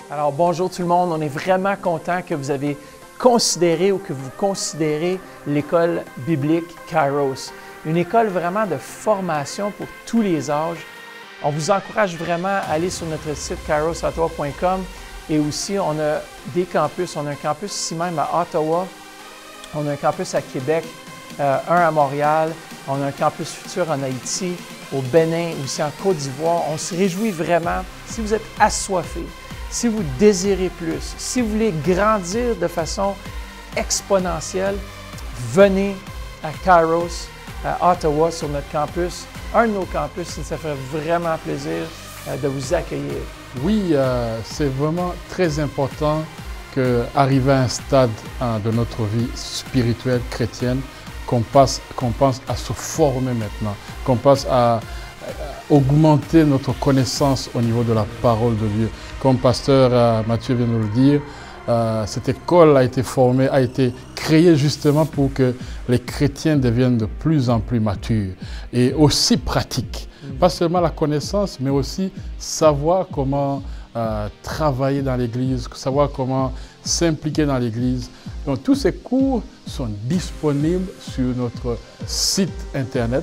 Alors bonjour tout le monde, on est vraiment content que vous avez considéré ou que vous considérez l'école biblique Kairos. Une école vraiment de formation pour tous les âges. On vous encourage vraiment à aller sur notre site kairosottawa.com et aussi on a des campus. On a un campus ici même à Ottawa, on a un campus à Québec, un à Montréal, on a un campus futur en Haïti, au Bénin, aussi en Côte d'Ivoire. On se réjouit vraiment si vous êtes assoiffés. Si vous désirez plus, si vous voulez grandir de façon exponentielle, venez à Kairos, à Ottawa, sur notre campus, un de nos campus. Ça ferait vraiment plaisir de vous accueillir. Oui, c'est vraiment très important qu'arrivé à un stade de notre vie spirituelle chrétienne, qu'on pense à se former maintenant, qu'on pense à augmenter notre connaissance au niveau de la parole de Dieu. Comme pasteur Mathieu vient de le dire, cette école a été créée justement pour que les chrétiens deviennent de plus en plus matures et aussi pratiques. Pas seulement la connaissance, mais aussi savoir comment travailler dans l'Église, savoir comment s'impliquer dans l'Église. Donc tous ces cours sont disponibles sur notre site internet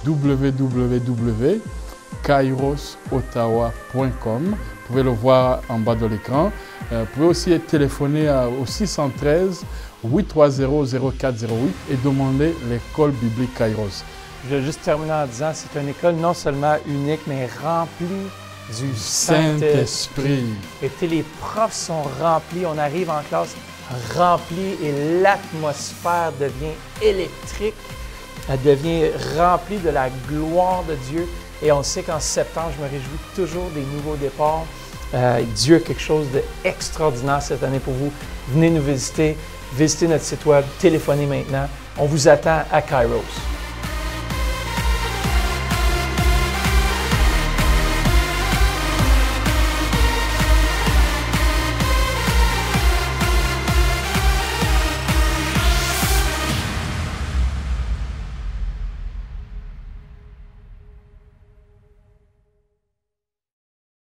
www.kairosottawa.com. Vous pouvez le voir en bas de l'écran. Vous pouvez aussi téléphoner au 613 830 0408 et demander l'école biblique Kairos. Je vais juste terminer en disant que c'est une école non seulement unique, mais remplie du Saint-Esprit. Et les profs sont remplis, on arrive en classe rempli et l'atmosphère devient électrique. Elle devient remplie de la gloire de Dieu. Et on sait qu'en septembre, je me réjouis toujours des nouveaux départs. Dieu a quelque chose d'extraordinaire cette année pour vous. Venez nous visiter, visitez notre site web, téléphonez maintenant. On vous attend à Kairos.